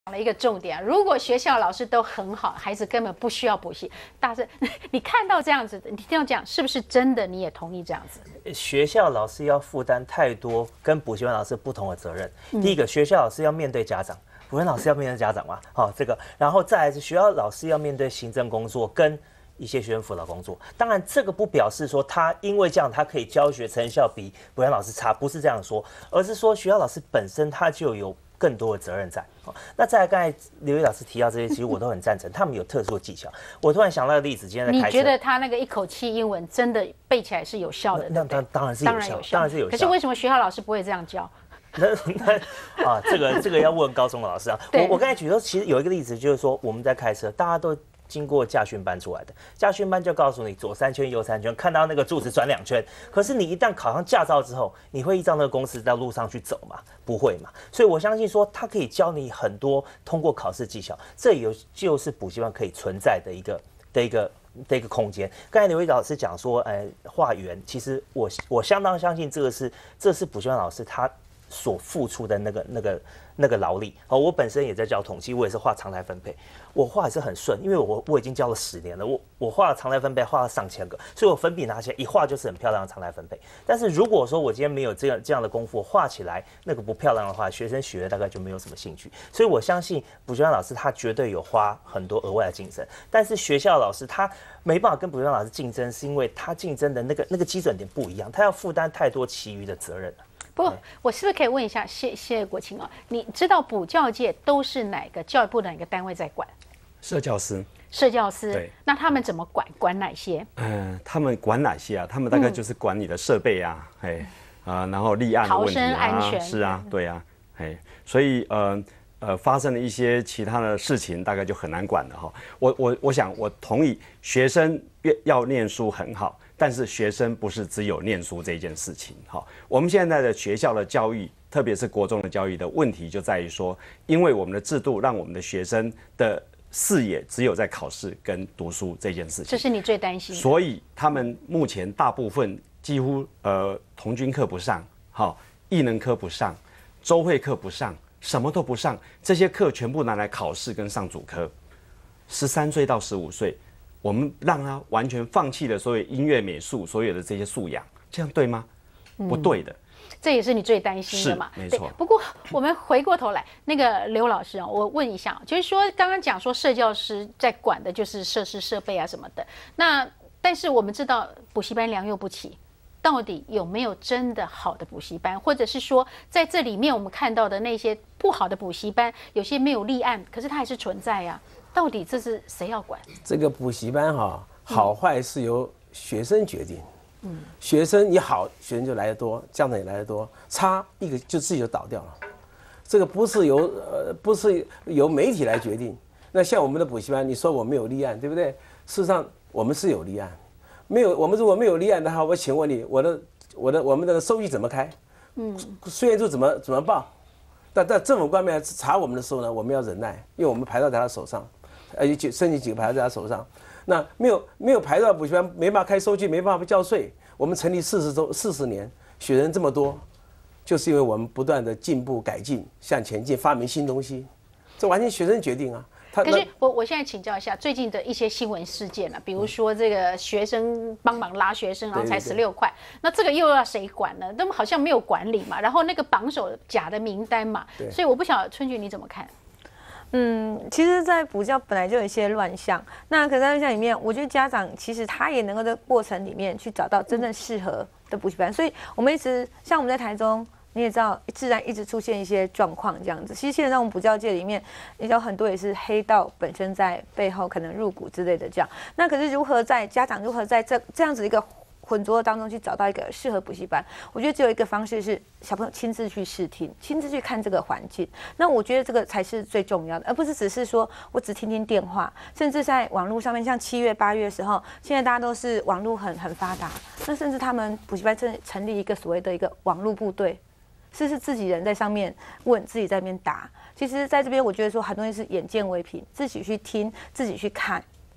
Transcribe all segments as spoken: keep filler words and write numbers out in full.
了一个重点，如果学校老师都很好，孩子根本不需要补习。大师，你看到这样子，你听到这样，是不是真的？你也同意这样子？ 学校老师要负担太多跟补习班老师不同的责任。嗯、第一个，学校老师要面对家长，补习班老师要面对家长嘛，好、哦，这个，然后再来是学校老师要面对行政工作跟一些学生辅导工作。当然，这个不表示说他因为这样他可以教学成效比补习班老师差，不是这样说，而是说学校老师本身他就有更多的责任在。那再来，刚才刘毅老师提到这些，其实我都很赞成，他们有特殊的技巧。我突然想到个例子，今天在开车， 你觉得他那个一口气英文真的背起来是有效的？ 那当当然是有效，当然是有效。 可是为什么学校老师不会这样教？ 那那啊，这个这个要问高中的老师啊。我我刚才举说，其实有一个例子，就是说我们在开车，大家都经过驾训班出来的，驾训班就告诉你左三圈右三圈，看到那个柱子转两圈。可是你一旦考上驾照之后，你会依照那个公式在路上去走吗？不会嘛。所以我相信说，它可以教你很多通过考试技巧，这有就是补习班可以存在的一个的一个的一个空间。刚才刘毅老师讲说，呃，画圆，其实我我相当相信这个是这是补习班老师他所付出的那个那个那个劳力。哦，我本身也在教统计，我也是画常态分配，我画也是很顺，因为我我已经教了十年了，我我画常态分配画了上千个，所以我粉笔拿起来一画就是很漂亮的常态分配。但是如果说我今天没有这样这样的功夫，我画起来那个不漂亮的话，学生学大概就没有什么兴趣。所以我相信补习班老师他绝对有花很多额外的精神，但是学校老师他没办法跟补习班老师竞争，是因为他竞争的那个那个基准点不一样，他要负担太多其余的责任。 不过，我是不是可以问一下谢谢国清啊？你知道补教界都是哪个教育部的哪个单位在管？ 社教司。 社教司。 对。 那他们怎么管？管哪些？ 嗯、呃，他们管哪些啊？他们大概就是管你的设备啊，哎、嗯，啊、呃，然后立案的问题啊， 逃生安全是啊，对啊，哎，所以呃呃，发生了一些其他的事情，大概就很难管了哈。我我我想我同意，学生要念书很好。但是学生不是只有念书这件事情，哈，我们现在的学校的教育，特别是国中的教育的问题就在于说，因为我们的制度让我们的学生的视野只有在考试跟读书这件事情， 这是你最担心的。 所以他们目前大部分几乎呃童军课不上，好，艺能科不上，周会课不上，什么都不上，这些课全部拿来考试跟上主科。十三岁到十五岁。我们让他完全放弃了所有音乐、美术所有的这些素养，这样对吗？嗯、不对的。 这也是你最担心的嘛？ 没错。 不过我们回过头来，那个刘老师啊，我问一下，就是说刚刚讲说社教师在管的就是设施设备啊什么的，那但是我们知道补习班良莠不齐，到底有没有真的好的补习班，或者是说在这里面我们看到的那些不好的补习班，有些没有立案，可是它还是存在呀、啊。到底这是谁要管？ 这个补习班哈，好坏是由学生决定。嗯，学生一好，学生就来得多，家长也来得多；差一个就自己就倒掉了。这个不是由呃不是由媒体来决定。那像我们的补习班，你说我们有立案，对不对？事实上我们是有立案，没有我们如果没有立案的话，我请问你，我的我的我们的收据怎么开？嗯，税业处怎么怎么报？但但政府官员查我们的时候呢，我们要忍耐，因为我们牌照在他手上。呃，有几申请几个牌照在他手上，那没有没有牌照补习班没办法开收据，没办法交税。我们成立四十周四十年，学生这么多，就是因为我们不断的进步改进，向前进，发明新东西，这完全学生决定啊。 可是我我现在请教一下最近的一些新闻事件啊，比如说这个学生帮忙拉学生，然后才十六块，那这个又要谁管呢？那么好像没有管理嘛，然后那个榜首假的名单嘛，所以我不晓得春菊你怎么看？ 嗯，其实，在补教本来就有一些乱象，那可是在乱象里面，我觉得家长其实他也能够在过程里面去找到真正适合的补习班，所以我们一直像我们在台中，你也知道，自然一直出现一些状况这样子。其实现在在我们补教界里面，也有很多也是黑道本身在背后可能入股之类的这样。那可是如何在家长如何在这这样子一个混浊当中去找到一个适合补习班，我觉得只有一个方式是小朋友亲自去试听，亲自去看这个环境。那我觉得这个才是最重要的，而不是只是说我只听听电话，甚至在网络上面，像七月八月的时候，现在大家都是网络很很发达，那甚至他们补习班成成立一个所谓的一个网络部队，是是自己人在上面问，自己在那边答。其实在这边我觉得说很多东西是眼见为凭，自己去听，自己去看。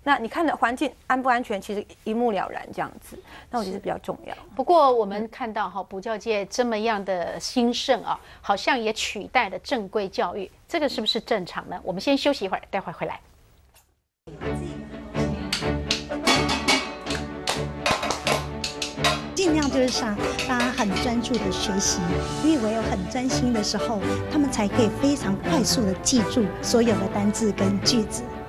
那你看的环境安不安全，其实一目了然这样子。那我觉得比较重要。 不过我们看到哈，补教界这么样的兴盛啊，好像也取代了正规教育，这个是不是正常呢？我们先休息一会儿，待会儿回来。 尽量就是让大家很专注的学习，因为唯有很专心的时候，他们才可以非常快速的记住所有的单字跟句子。